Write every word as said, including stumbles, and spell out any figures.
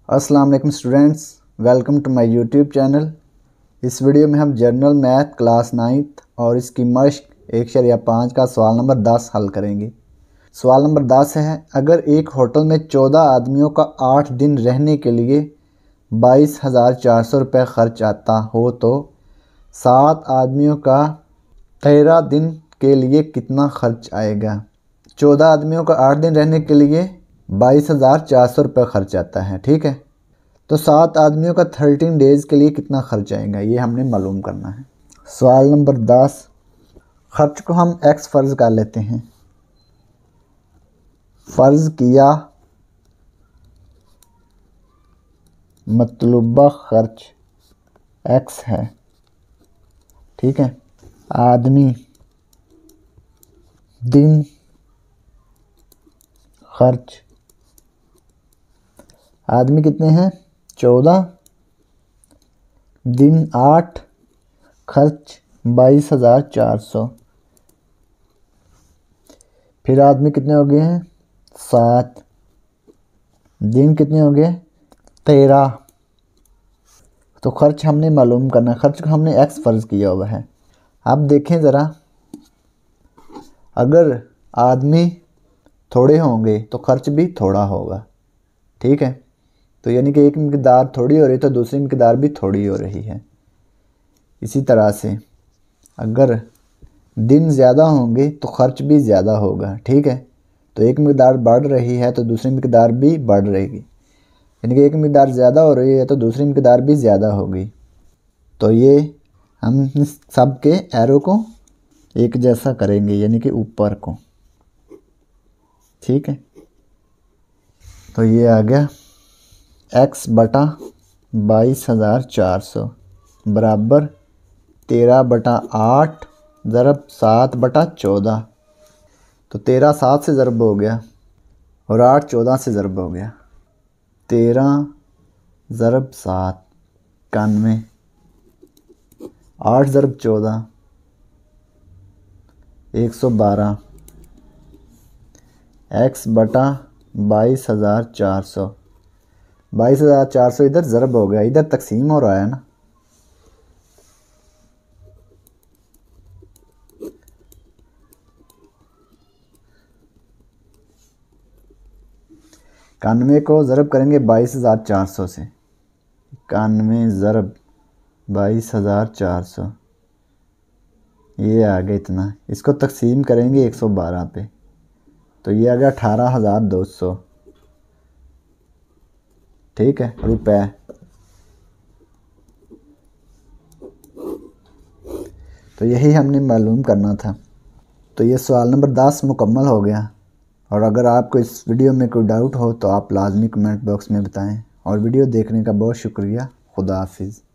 अस्सलाम वालेकुम students, welcome to my YouTube channel. इस वीडियो में हम जनरल मैथ क्लास नाइन्थ और इसकी मश्क एक शरिया पाँच का सवाल नंबर दस हल करेंगे। सवाल नंबर दस है, अगर एक होटल में चौदह आदमियों का आठ दिन रहने के लिए बाईस हज़ार चार सौ रुपये खर्च आता हो तो सात आदमियों का तेरह दिन के लिए कितना खर्च आएगा। चौदह आदमियों का आठ दिन रहने के लिए बाईस हज़ार चार सौ रुपये खर्च आता है, ठीक है। तो सात आदमियों का थर्टीन डेज़ के लिए कितना खर्च आएगा, ये हमने मालूम करना है। सवाल नंबर दस, खर्च को हम एक्स फ़र्ज़ कर लेते हैं। फ़र्ज़ किया मतलूबा खर्च एक्स है, ठीक है। आदमी दिन खर्च, आदमी कितने हैं चौदह, दिन आठ, खर्च बाईस हज़ार चार सौ। फिर आदमी कितने हो गए हैं सात, दिन कितने हो गए तेरह। तो खर्च हमने मालूम करना है, खर्च को हमने एक्स फ़र्ज़ किया हुआ है। अब देखें ज़रा, अगर आदमी थोड़े होंगे तो खर्च भी थोड़ा होगा, ठीक है। तो यानी कि एक मिकदार थोड़ी हो रही तो दूसरी मिकदार भी थोड़ी हो रही है। इसी तरह से अगर दिन ज़्यादा होंगे तो खर्च भी ज़्यादा होगा, ठीक है। तो एक मिकदार बढ़ रही है तो दूसरी मिकदार भी बढ़ रहेगी, यानी कि एक मिकदार ज़्यादा हो रही है तो दूसरी मिकदार भी ज़्यादा होगी। तो ये हम सब के एरो को एक जैसा करेंगे, यानी कि ऊपर को, ठीक है। तो ये आ गया एक्स बटा बाईस हज़ार चार सौ बराबर तेरह बटा आठ ज़रब सात बटा चौदह। तो तेरह सात से ज़रब हो गया और आठ चौदह से ज़रब हो गया। तेरह ज़रब सात इक्यानवे, आठ ज़रब चौदह एक सौ बारह, एक्स बटा बाईस हज़ार चार सौ। बाईस हज़ार चार सौ इधर ज़रब हो गया, इधर तकसीम हो रहा है ना। इक्यानवे को ज़रब करेंगे बाईस हज़ार चार सौ से, इक्यानवे ज़रब बाईस हज़ार चार सौ, ये आ गया इतना। इसको तकसीम करेंगे एक सौ बारह पे, तो ये आ गया अठारह हज़ार दो सौ, ठीक है, रुपए। तो यही हमने मालूम करना था। तो ये सवाल नंबर दस मुकम्मल हो गया। और अगर आपको इस वीडियो में कोई डाउट हो तो आप लाजमी कमेंट बॉक्स में बताएं। और वीडियो देखने का बहुत शुक्रिया। खुदा हाफिज़।